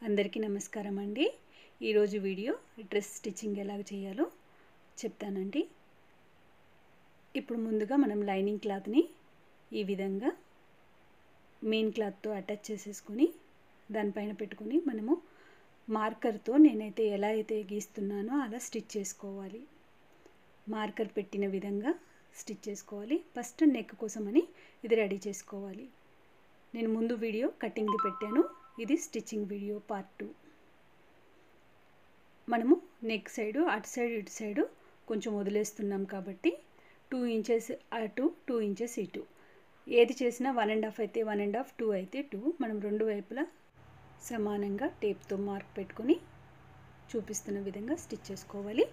అందరికీ నమస్కారం అండి. ఈరోజు వీడియో డ్రెస్ స్టిచ్చింగ్ ఎలా చేయాలో చెప్తానండి. ఇప్పుడు ముందుగా మనం లైనింగ్ క్లాత్ని ఈ విధంగా మెయిన్ క్లాత్తో అటాచ్ చేసేసుకొని దానిపైన పెట్టుకొని మనము మార్కర్తో నేనైతే ఎలా అయితే గీస్తున్నానో అలా స్టిచ్ చేసుకోవాలి. మార్కర్ పెట్టిన విధంగా స్టిచ్ చేసుకోవాలి. ఫస్ట్ నెక్ కోసమని ఇది రెడీ చేసుకోవాలి. నేను ముందు వీడియో కటింగ్ది పెట్టాను. ఇది స్టిచ్చింగ్ వీడియో పార్ట్ 2. మనము నెక్ సైడు అటు సైడ్ ఇటు సైడు కొంచెం వదిలేస్తున్నాం కాబట్టి 2 ఇంచెస్ అటు 2 ఇంచెస్ ఇటు ఏది చేసినా 1.5 అయితే 1.5, 2 అయితే 2 మనం రెండు వైపులా సమానంగా టేప్తో మార్క్ పెట్టుకొని చూపిస్తున్న విధంగా స్టిచ్ చేసుకోవాలి.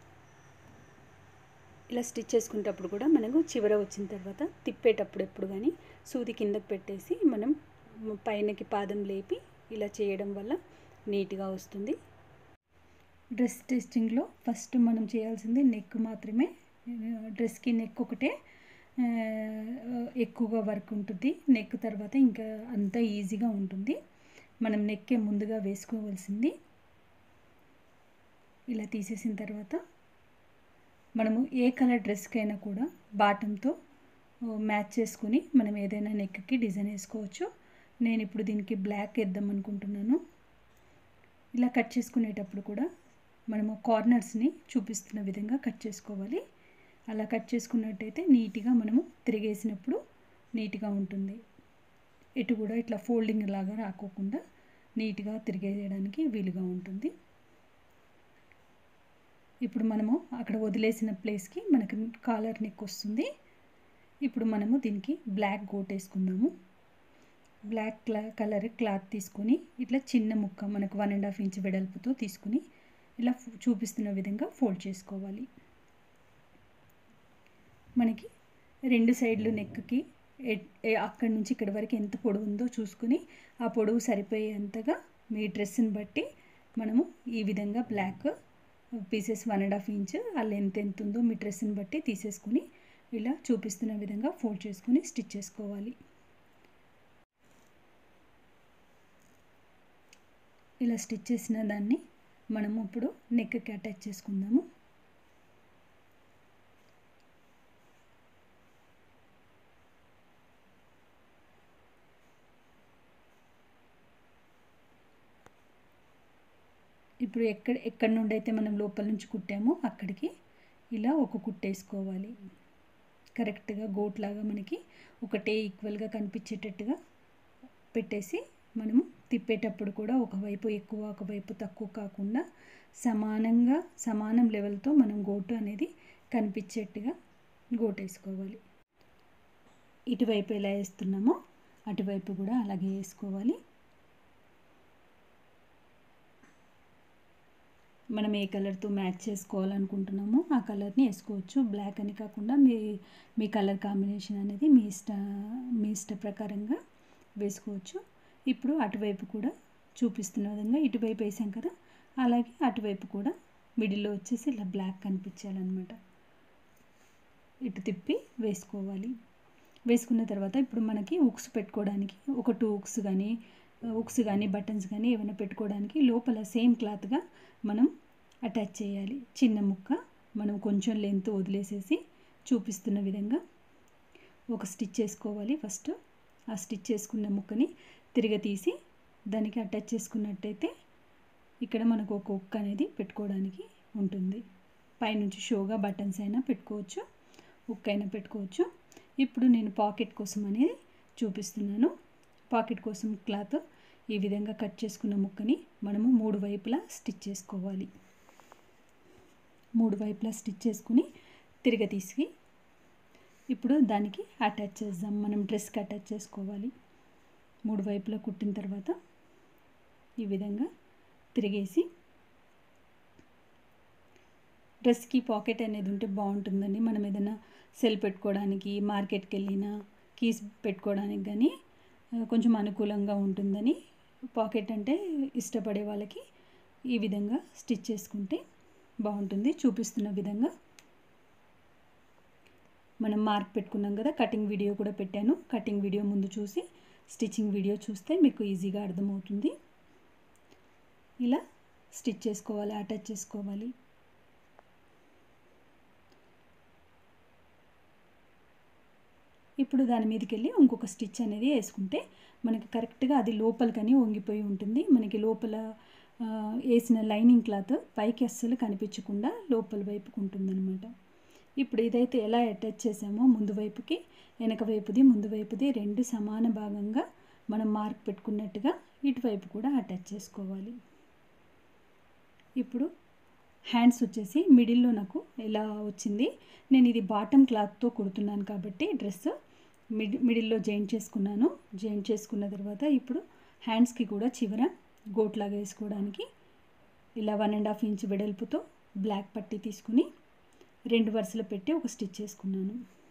ఇలా స్టిచ్ చేసుకునేటప్పుడు కూడా మనకు చివర వచ్చిన తర్వాత తిప్పేటప్పుడు ఎప్పుడు కానీ సూది కిందకి పెట్టేసి మనం పైనకి పాదం లేపి ఇలా చేయడం వల్ల నీట్గా వస్తుంది. డ్రెస్ స్టిచ్చింగ్లో ఫస్ట్ మనం చేయాల్సింది నెక్ మాత్రమే. డ్రెస్కి నెక్ ఒకటే ఎక్కువగా వర్క్ ఉంటుంది. నెక్ తర్వాత ఇంకా అంతా ఈజీగా ఉంటుంది. మనం నెక్కే ముందుగా వేసుకోవాల్సింది. ఇలా తీసేసిన తర్వాత మనము ఏ కలర్ డ్రెస్కైనా కూడా బాటంతో మ్యాచ్ చేసుకుని మనం ఏదైనా నెక్కి డిజైన్ వేసుకోవచ్చు. నేను ఇప్పుడు దీనికి బ్లాక్ వేద్దాం అనుకుంటున్నాను. ఇలా కట్ చేసుకునేటప్పుడు కూడా మనము కార్నర్స్ని చూపిస్తున్న విధంగా కట్ చేసుకోవాలి. అలా కట్ చేసుకున్నట్టయితే నీట్గా మనము తిరిగేసినప్పుడు నీట్గా ఉంటుంది. ఎటు కూడా ఇట్లా ఫోల్డింగ్ లాగా రాకోకుండా నీట్గా తిరిగేయడానికి వీలుగా ఉంటుంది. ఇప్పుడు మనము అక్కడ వదిలేసిన ప్లేస్కి మనకు కాలర్ నెక్ వస్తుంది. ఇప్పుడు మనము దీనికి బ్లాక్ గోట్ వేసుకుందాము. బ్లాక్ కలర్ క్లాత్ తీసుకొని ఇట్లా చిన్న ముక్క మనకు 1.5 ఇంచ్ వెడల్పుతో తీసుకుని ఇలా చూపిస్తున్న విధంగా ఫోల్డ్ చేసుకోవాలి. మనకి రెండు సైడ్లు నెక్కి అక్కడి నుంచి ఇక్కడి వరకు ఎంత పొడవు ఉందో చూసుకుని ఆ పొడవు సరిపోయేంతగా మీ డ్రెస్ని బట్టి మనము ఈ విధంగా బ్లాక్ పీసెస్ 1.5 ఇంచ్ ఆ లెంత్ ఎంత ఉందో మీ డ్రెస్ని బట్టి తీసేసుకుని ఇలా చూపిస్తున్న విధంగా ఫోల్డ్ చేసుకుని స్టిచ్ చేసుకోవాలి. ఇలా స్టిచ్ చేసిన దాన్ని మనము ఇప్పుడు నెక్కి అటాచ్ చేసుకుందాము. ఇప్పుడు ఎక్కడి నుండి అయితే మనం లోపల నుంచి కుట్టామో అక్కడికి ఇలా ఒక కుట్టేసుకోవాలి. కరెక్ట్గా గోట్ లాగా మనకి ఒకటే ఈక్వల్గా కనిపించేటట్టుగా పెట్టేసి మనము తిప్పేటప్పుడు కూడా ఒకవైపు ఎక్కువ ఒకవైపు తక్కువ కాకుండా సమానం లెవెల్తో మనం గోటు అనేది కనిపించేట్టుగా గోటు వేసుకోవాలి. ఇటువైపు ఎలా వేస్తున్నామో అటువైపు కూడా అలాగే వేసుకోవాలి. మనం ఏ కలర్తో మ్యాచ్ చేసుకోవాలనుకుంటున్నామో ఆ కలర్ని వేసుకోవచ్చు. బ్లాక్ అని కాకుండా మీ కలర్ కాంబినేషన్ అనేది మీ ఇష్ట ప్రకారంగా వేసుకోవచ్చు. ఇప్పుడు అటువైపు కూడా చూపిస్తున్న విధంగా ఇటువైపు వేసాం కదా, అలాగే అటువైపు కూడా మిడిల్లో వచ్చేసి ఇలా బ్లాక్ కనిపించాలన్నమాట. ఇటు తిప్పి వేసుకోవాలి. వేసుకున్న తర్వాత ఇప్పుడు మనకి ఉక్స్ పెట్టుకోవడానికి ఒక 2 ఉక్స్ కానీ బటన్స్ కానీ ఏమైనా పెట్టుకోవడానికి లోపల సేమ్ క్లాత్గా మనం అటాచ్ చేయాలి. చిన్న ముక్క మనం కొంచెం లెంత్ వదిలేసేసి చూపిస్తున్న విధంగా ఒక స్టిచ్ చేసుకోవాలి. ఫస్ట్ ఆ స్టిచ్ చేసుకున్న ముక్కని తిరగతీసి దానికి అటాచ్ చేసుకున్నట్టయితే ఇక్కడ మనకు ఒక ఉక్ అనేది పెట్టుకోవడానికి ఉంటుంది. పైనుంచి షోగా బటన్స్ అయినా పెట్టుకోవచ్చు, ఉక్ అయినా పెట్టుకోవచ్చు. ఇప్పుడు నేను పాకెట్ కోసం అనేది చూపిస్తున్నాను. పాకెట్ కోసం క్లాత్ ఈ విధంగా కట్ చేసుకున్న ముక్కని మనము 3 వైపులా స్టిచ్ చేసుకోవాలి. 3 వైపులా స్టిచ్ చేసుకుని తిరగతీసి ఇప్పుడు దానికి అటాచ్ చేద్దాం. మనం డ్రెస్కి అటాచ్ చేసుకోవాలి. 3 వైపులా కుట్టిన తర్వాత ఈ విధంగా తిరిగేసి డ్రెస్కి పాకెట్ అనేది ఉంటే బాగుంటుందండి. మనం ఏదైనా సెల్ పెట్టుకోవడానికి, మార్కెట్కి వెళ్ళినా కీస్ పెట్టుకోవడానికి కానీ కొంచెం అనుకూలంగా ఉంటుందని పాకెట్ అంటే ఇష్టపడే వాళ్ళకి ఈ విధంగా స్టిచ్ చేసుకుంటే బాగుంటుంది. చూపిస్తున్న విధంగా మనం మార్క్ పెట్టుకున్నాం కదా, కటింగ్ వీడియో కూడా పెట్టాను. కటింగ్ వీడియో ముందు చూసి స్టిచ్చింగ్ వీడియో చూస్తే మీకు ఈజీగా అర్థమవుతుంది. ఇలా స్టిచ్ చేసుకోవాలి, అటాచ్ చేసుకోవాలి. ఇప్పుడు దాని మీదకి వెళ్ళి ఇంకొక స్టిచ్ అనేది వేసుకుంటే మనకి కరెక్ట్గా అది లోపలికని వంగిపోయి ఉంటుంది. మనకి లోపల వేసిన లైనింగ్ క్లాత్ పైకి అస్సలు కనిపించకుండా లోపల వైపుకు ఉంటుందన్నమాట. ఇప్పుడు ఇదైతే ఎలా అటాచ్ చేసామో ముందు వైపుకి వెనక వైపుది ముందు వైపుది రెండు సమాన భాగంగా మనం మార్క్ పెట్టుకున్నట్టుగా ఇటువైపు కూడా అటాచ్ చేసుకోవాలి. ఇప్పుడు హ్యాండ్స్ వచ్చేసి మిడిల్లో నాకు ఎలా వచ్చింది, నేను ఇది బాటమ్ క్లాత్తో కుడుతున్నాను కాబట్టి డ్రెస్ మిడిల్లో జాయింట్ చేసుకున్నాను. జాయింట్ చేసుకున్న తర్వాత ఇప్పుడు హ్యాండ్స్కి కూడా చివర గోట్లాగా వేసుకోవడానికి ఇలా 1.5 ఇంచ్ వెడల్పుతో బ్లాక్ పట్టీ తీసుకుని 2 వరుసలు పెట్టి ఒక స్టిచ్ చేసుకున్నాను.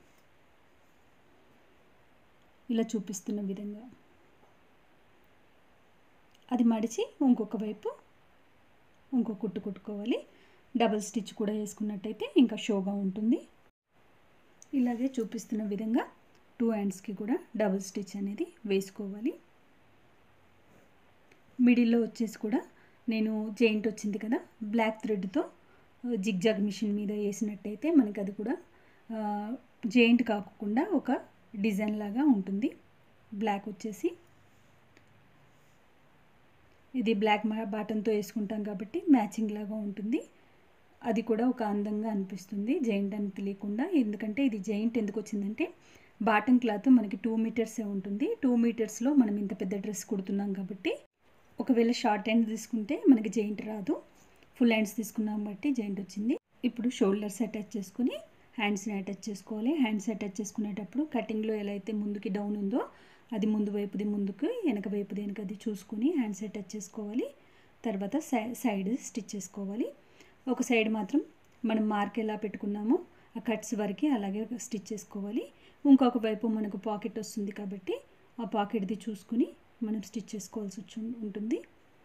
ఇలా చూపిస్తున్న విధంగా అది మడిచి ఇంకొక వైపు ఇంకో కుట్టు కుట్టుకోవాలి. డబుల్ స్టిచ్ కూడా వేసుకున్నట్టయితే ఇంకా షోగా ఉంటుంది. ఇలాగే చూపిస్తున్న విధంగా 2 హ్యాండ్స్కి కూడా డబుల్ స్టిచ్ అనేది వేసుకోవాలి. మిడిల్లో వచ్చేసి కూడా నేను జాయింట్ వచ్చింది కదా, బ్లాక్ థ్రెడ్తో జిగ్జాగ్ మిషన్ మీద వేసినట్టయితే మనకి అది కూడా జాయింట్ కాకుండా ఒక డిజైన్ లాగా ఉంటుంది. బ్లాక్ వచ్చేసి ఇది బ్లాక్ బాటంతో వేసుకుంటాం కాబట్టి మ్యాచింగ్ లాగా ఉంటుంది. అది కూడా ఒక అందంగా అనిపిస్తుంది జాయింట్ అని తెలియకుండా. ఎందుకంటే ఇది జాయింట్ ఎందుకు వచ్చిందంటే బాటమ్ క్లాత్ మనకి 2 మీటర్సే ఉంటుంది. 2 మీటర్స్లో మనం ఇంత పెద్ద డ్రెస్ కుడుతున్నాం కాబట్టి ఒకవేళ షార్ట్ హ్యాండ్ తీసుకుంటే మనకి జాయింట్ రాదు, ఫుల్ హ్యాండ్స్ తీసుకున్నాం బట్టి జాయింట్ వచ్చింది. ఇప్పుడు షోల్డర్స్ అటాచ్ చేసుకుని హ్యాండ్స్ని అటాచ్ చేసుకోవాలి. హ్యాండ్స్ అటాచ్ చేసుకునేటప్పుడు కటింగ్లో ఎలా అయితే ముందుకి డౌన్ ఉందో అది ముందు వైపుది ముందుకు వెనక వైపుది వెనకది చూసుకుని హ్యాండ్స్ అటాచ్ చేసుకోవాలి. తర్వాత సైడ్ స్టిచ్ చేసుకోవాలి. ఒక సైడ్ మాత్రం మనం మార్క్ ఎలా పెట్టుకున్నామో ఆ కట్స్ వరకు అలాగే స్టిచ్ చేసుకోవాలి. ఇంకొక వైపు మనకు పాకెట్ వస్తుంది కాబట్టి ఆ పాకెట్ది చూసుకుని మనం స్టిచ్ చేసుకోవాల్సి ఉంటుంది.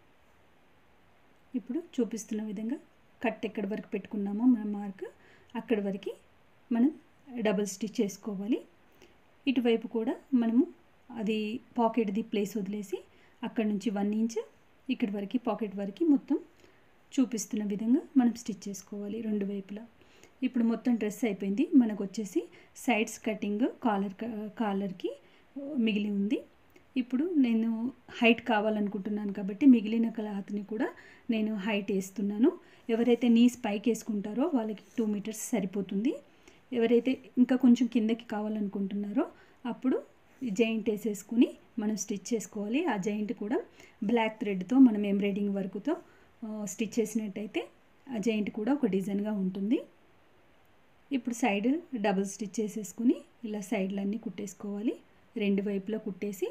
ఇప్పుడు చూపిస్తున్న విధంగా కట్ ఎక్కడి వరకు పెట్టుకున్నామో మన మార్క్ అక్కడి వరకు మనం డబుల్ స్టిచ్ చేసుకోవాలి. ఇటువైపు కూడా మనము అది పాకెట్ది ప్లేస్ వదిలేసి అక్కడ నుంచి 1 ఇంచ్ ఇక్కడి వరకు పాకెట్ వరకు మొత్తం చూపిస్తున్న విధంగా మనం స్టిచ్ చేసుకోవాలి రెండు వైపులా. ఇప్పుడు మొత్తం డ్రెస్ అయిపోయింది. మనకు వచ్చేసి సైడ్స్ కటింగ్ కాలర్కి మిగిలి ఉంది. ఇప్పుడు నేను హైట్ కావాలనుకుంటున్నాను కాబట్టి మిగిలిన క్లాత్ని కూడా నేను హైట్ వేస్తున్నాను. ఎవరైతే నీస్ పైకి వేసుకుంటారో వాళ్ళకి 2 మీటర్స్ సరిపోతుంది. ఎవరైతే ఇంకా కొంచెం కిందకి కావాలనుకుంటున్నారో అప్పుడు జాయింట్ వేసేసుకుని మనం స్టిచ్ చేసుకోవాలి. ఆ జాయింట్ కూడా బ్లాక్ థ్రెడ్తో మనం ఎంబ్రాయిడింగ్ వర్క్తో స్టిచ్ చేసినట్టయితే ఆ జాయింట్ కూడా ఒక డిజైన్గా ఉంటుంది. ఇప్పుడు సైడ్ డబుల్ స్టిచ్ చేసేసుకుని ఇలా సైడ్లన్నీ కుట్టేసుకోవాలి. రెండు వైపులా కుట్టేసి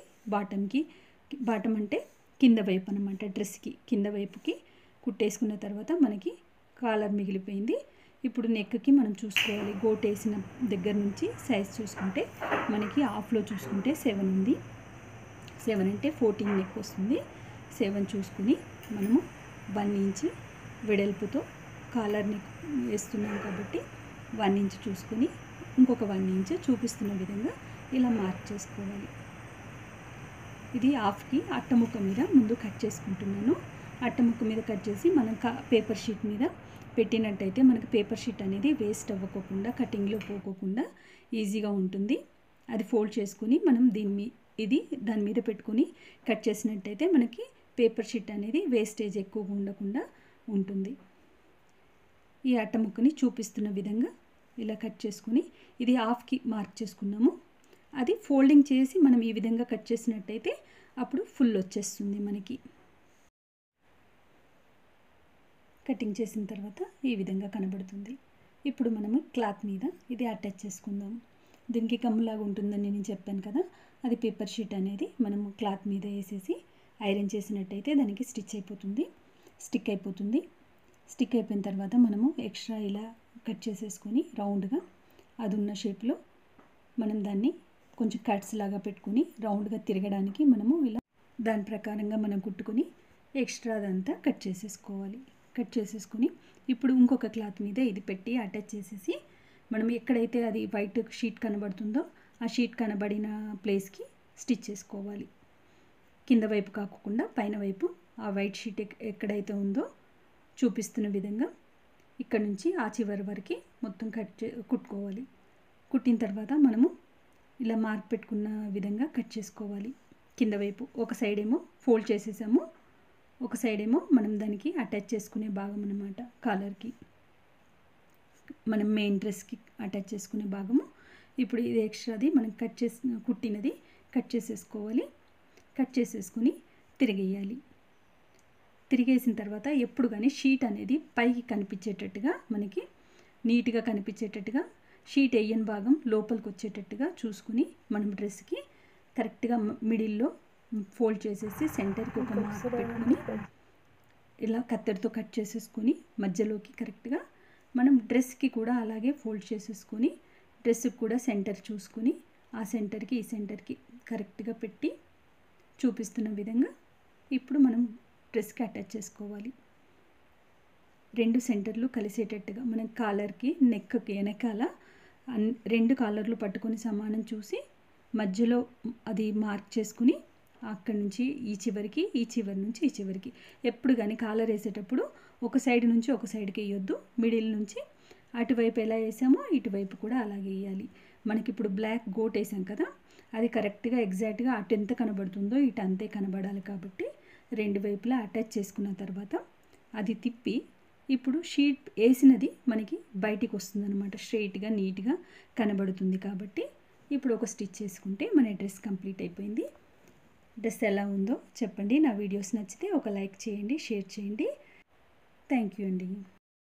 బాటమ్ అంటే కింద వైపు అనమాట, డ్రెస్కి కింద వైపుకి కుట్టేసుకున్న తర్వాత మనకి కాలర్ మిగిలిపోయింది. ఇప్పుడు నెక్కి మనం చూసుకోవాలి. గోట్ వేసిన దగ్గర నుంచి సైజ్ చూసుకుంటే మనకి హాఫ్లో చూసుకుంటే 7 ఉంది. 7 అంటే 14 నెక్ వస్తుంది. 7 చూసుకుని మనము 1 ఇంచ్ వెడల్పుతో కాలర్ నెక్ వేస్తున్నాం కాబట్టి 1 ఇంచ్ చూసుకుని ఇంకొక 1 ఇంచ్ చూపిస్తున్న విధంగా ఇలా మార్క్ చేసుకోవాలి. ఇది హాఫ్కి అట్టముక్క మీద ముందు కట్ చేసుకుంటున్నాను. అట్టముక్క మీద కట్ చేసి మనం పేపర్ షీట్ మీద పెట్టినట్టయితే మనకి పేపర్ షీట్ అనేది వేస్ట్ అవ్వకోకుండా కటింగ్లో పోకోకుండా ఈజీగా ఉంటుంది. అది ఫోల్డ్ చేసుకుని మనం దాని మీద పెట్టుకుని కట్ చేసినట్టయితే మనకి పేపర్ షీట్ అనేది వేస్టేజ్ ఎక్కువగా ఉండకుండా ఉంటుంది. ఈ అట్టముక్కని చూపిస్తున్న విధంగా ఇలా కట్ చేసుకుని ఇది హాఫ్కి మార్క్ చేసుకున్నాము. అది ఫోల్డింగ్ చేసి మనం ఈ విధంగా కట్ చేసినట్టయితే అప్పుడు ఫుల్ వచ్చేస్తుంది మనకి. కటింగ్ చేసిన తర్వాత ఈ విధంగా కనబడుతుంది. ఇప్పుడు మనము క్లాత్ మీద ఇది అటాచ్ చేసుకుందాం. దీనికి కమ్ములాగా ఉంటుందని నేను చెప్పాను కదా, అది పేపర్ షీట్ అనేది మనము క్లాత్ మీద వేసేసి ఐరన్ చేసినట్టయితే దానికి స్టిక్ అయిపోతుంది. స్టిక్ అయిపోయిన తర్వాత మనము ఎక్స్ట్రా ఇలా కట్ చేసేసుకొని రౌండ్గా అది ఉన్న షేప్లో మనం దాన్ని కొంచెం కట్స్ లాగా పెట్టుకుని రౌండ్గా తిరగడానికి మనము ఇలా దాని ప్రకారంగా మనం కుట్టుకొని ఎక్స్ట్రా అదంతా కట్ చేసేసుకొని ఇప్పుడు ఇంకొక క్లాత్ మీద ఇది పెట్టి అటాచ్ చేసేసి మనం ఎక్కడైతే అది వైట్ షీట్ కనబడుతుందో ఆ షీట్ కనబడిన ప్లేస్కి స్టిచ్ చేసుకోవాలి. కింద వైపు కాకుండా పైన వైపు ఆ వైట్ షీట్ ఎక్కడైతే ఉందో చూపిస్తున్న విధంగా ఇక్కడ నుంచి ఆ చివరి వరకు మొత్తం కుట్టుకోవాలి. కుట్టిన తర్వాత మనము ఇలా మార్క్ పెట్టుకున్న విధంగా కట్ చేసుకోవాలి. కింద వైపు ఒక సైడ్ ఏమో ఫోల్డ్ చేసేసాము, ఒక సైడ్ ఏమో మనం దానికి అటాచ్ చేసుకునే భాగం అన్నమాట. కాలర్కి మనం మెయిన్ డ్రెస్కి అటాచ్ చేసుకునే భాగము. ఇప్పుడు ఇది ఎక్స్ట్రాది మనం కుట్టినది కట్ చేసేసుకోవాలి. కట్ చేసేసుకొని తిరిగేయాలి. తిరిగేసిన తర్వాత ఎప్పుడు కానీ షీట్ అనేది పైకి కనిపించేటట్టుగా, మనకి నీట్గా కనిపించేటట్టుగా, షీట్ వేయని భాగం లోపలికి వచ్చేటట్టుగా చూసుకుని మనం డ్రెస్కి కరెక్ట్గా మిడిల్లో ఫోల్డ్ చేసేసి సెంటర్కి ఒక మార్క్ పెట్టుకుని ఇలా కత్తెరతో కట్ చేసేసుకొని మధ్యలోకి కరెక్ట్గా మనం డ్రెస్కి కూడా అలాగే ఫోల్డ్ చేసేసుకొని డ్రెస్కి కూడా సెంటర్ చూసుకొని ఆ సెంటర్కి ఈ సెంటర్కి కరెక్ట్గా పెట్టి చూపిస్తున్న విధంగా ఇప్పుడు మనం డ్రెస్కి అటాచ్ చేసుకోవాలి. రెండు సెంటర్లు కలిసేటట్టుగా మనం కాలర్కి నెక్కి వెనకాల రెండు కాలర్లు పట్టుకొని సమానం చూసి మధ్యలో అది మార్క్ చేసుకుని అక్కడి నుంచి ఈ చివరికి, ఈ చివరి నుంచి ఈ చివరికి ఎప్పుడు కానీ కాలర్ వేసేటప్పుడు ఒక సైడ్ నుంచి ఒక సైడ్కి వేయొద్దు. మిడిల్ నుంచి అటువైపు ఎలా వేసామో ఇటువైపు కూడా అలాగే వేయాలి. మనకి ఇప్పుడు బ్లాక్ గోట్ వేసాం కదా, అది కరెక్ట్గా ఎగ్జాక్ట్గా అటు ఎంత కనబడుతుందో ఇటు అంతే కనబడాలి. కాబట్టి రెండు వైపులా అటాచ్ చేసుకున్న తర్వాత అది తిప్పి ఇప్పుడు షీట్ వేసినది మనకి బయటికి వస్తుందన్నమాట. స్ట్రైట్గా నీట్గా కనబడుతుంది. కాబట్టి ఇప్పుడు ఒక స్టిచ్ చేసుకుంటే మన డ్రెస్ కంప్లీట్ అయిపోయింది. డ్రెస్ ఎలా ఉందో చెప్పండి. నా వీడియోస్ నచ్చితే ఒక లైక్ చేయండి, షేర్ చేయండి. థ్యాంక్ యూ అండి.